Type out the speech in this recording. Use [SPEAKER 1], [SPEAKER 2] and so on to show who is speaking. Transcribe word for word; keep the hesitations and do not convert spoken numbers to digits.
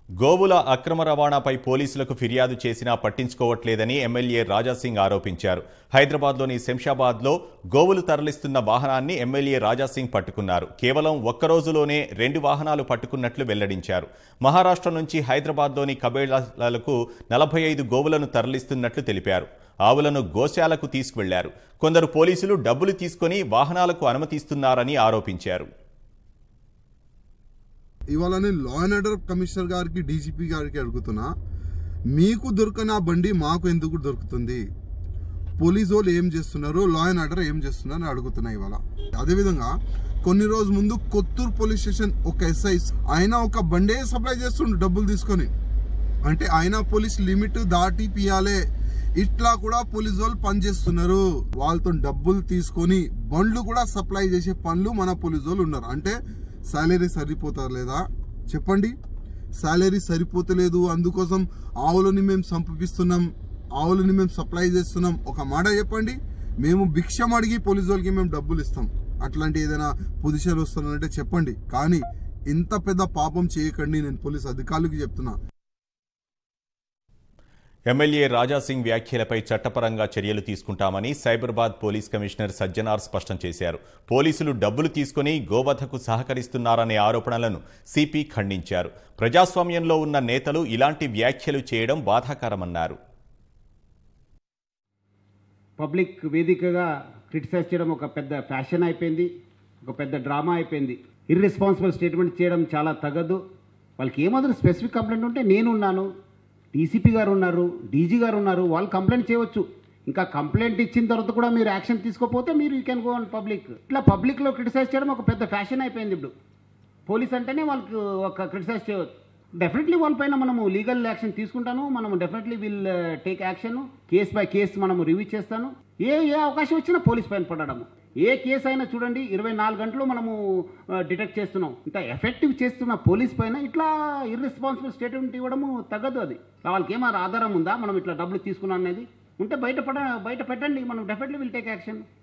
[SPEAKER 1] గోవుల అక్రమ రవాణాపై పోలీసులకు ఫిర్యాదు చేసినా పట్టించుకోవట్లేదని ఎమ్మెల్యే రాజాసింగ్ ఆరోపించారు. హైదరాబాద్లోని శంషాబాద్లో గోవులు తరలిస్తున్న వాహనాన్ని ఎమ్మెల్యే రాజాసింగ్ పట్టుకున్నారు. కేవలం ఒక్కరోజులోనే రెండు వాహనాలు పట్టుకున్నట్లు వెల్లడించారు. మహారాష్ట్ర నుంచి హైదరాబాద్లోని కబేళాలకు నలభై ఐదు గోవులను తరలిస్తున్నట్లు తెలిపారు. ఆవులను గోశాలకు తీసుకువెళ్లారు. కొందరు పోలీసులు డబ్బులు తీసుకుని వాహనాలకు అనుమతిస్తున్నారని ఆరోపించారు.
[SPEAKER 2] ఇవాళ నేను లా అండ్ ఆర్డర్ కమిషనర్ గారికి డీజీపీ గారికి అడుగుతున్నా, మీకు దొరకని ఆ బండి మాకు ఎందుకు దొరుకుతుంది? పోలీసు వాళ్ళు ఏం చేస్తున్నారు, లా అండ్ ఆర్డర్ ఏం చేస్తున్నారు అని అడుగుతున్నా. ఇవాళ అదేవిధంగా కొన్ని రోజు ముందు కొత్తూరు పోలీస్ స్టేషన్ ఒక ఎస్ఐ ఆయన ఒక బండే సప్లై చేస్తుండు డబ్బులు తీసుకొని. అంటే ఆయన పోలీస్ లిమిట్ దాటి పియాలే, ఇట్లా కూడా పోలీసు వాళ్ళు పనిచేస్తున్నారు. వాళ్ళతో డబ్బులు తీసుకొని బండ్లు కూడా సప్లై చేసే పనులు మన పోలీసు వాళ్ళు ఉన్నారు. అంటే సాలరీ సరిపోతారు లేదా చెప్పండి? సాలరీ సరిపోతలేదు, అందుకోసం ఆవులని మేము సంపిస్తున్నాం, ఆవులని మేము సప్లై చేస్తున్నాం. ఒక మాట చెప్పండి, మేము భిక్షం అడిగి పోలీసు వాళ్ళకి మేము డబ్బులు ఇస్తాం. అట్లాంటి ఏదైనా పొజిషన్ వస్తున్నారంటే చెప్పండి, కానీ ఇంత పెద్ద పాపం చేయకండి. నేను పోలీస్ అధికారులకు చెప్తున్నా.
[SPEAKER 1] ఎమ్మెల్యే రాజాసింగ్ వ్యాఖ్యలపై చట్టపరంగా చర్యలు తీసుకుంటామని సైబరాబాద్ పోలీస్ కమిషనర్ సజ్జనార్ స్పష్టం చేశారు. పోలీసులు డబ్బులు తీసుకుని గోవధకు సహకరిస్తున్నారనే ఆరోపణలను సిపి ఖండించారు. ప్రజాస్వామ్యంలో ఉన్న నేతలు ఇలాంటి వ్యాఖ్యలు చేయడం బాధాకరమన్నారు.
[SPEAKER 3] పబ్లిక్ వేదికగా క్రిటిసైజ్ చేయడం ఒక పెద్ద ఫ్యాషన్ అయిపోయింది, ఒక పెద్ద డ్రామా అయిపోయింది. ఇర్రెస్పాన్సిబుల్ స్టేట్మెంట్ చేయడం చాలా తగదు. వాళ్ళకి ఏమాత్రం స్పెసిఫిక్ కంప్లైంట్ ఉంటే నేనున్నాను, డీసీపీ గారు ఉన్నారు, డీజీ గారు ఉన్నారు, వాళ్ళు కంప్లైంట్ చేయవచ్చు. ఇంకా కంప్లైంట్ ఇచ్చిన తర్వాత కూడా మీరు యాక్షన్ తీసుకోకపోతే మీరు you can go on public. ఇట్లా పబ్లిక్లో క్రిటిసైజ్ చేయడం ఒక పెద్ద ఫ్యాషన్ అయిపోయింది. ఇప్పుడు పోలీస్ అంటేనే వాళ్ళకి ఒక క్రిటిసైజ్ చేయవచ్చు. డెఫినెట్లీ వాళ్ళపైన మనము లీగల్ యాక్షన్ తీసుకుంటాను. మనము definitely will take action. Case by case మనము రివ్యూ చేస్తాను. ఏ ఏ అవకాశం వచ్చినా పోలీస్ పైన పడడము, ఏ కేసు అయినా చూడండి ఇరవై నాలుగు గంటలు మనము డిటెక్ట్ చేస్తున్నాం. ఇంత ఎఫెక్టివ్ చేస్తున్న పోలీస్ పైన ఇట్లా ఇర్రెస్పాన్సిబుల్ స్టేట్మెంట్ ఇవ్వడము తగ్గదు. అది వాళ్ళకి ఏమైనా ఆధారం ఉందా మనం ఇట్లా డబ్బులు తీసుకున్నాం అనేది? ఉంటే బయట పడ బయట పెట్టండి, మనం డెఫినెట్లీ విల్ టేక్ యాక్షన్.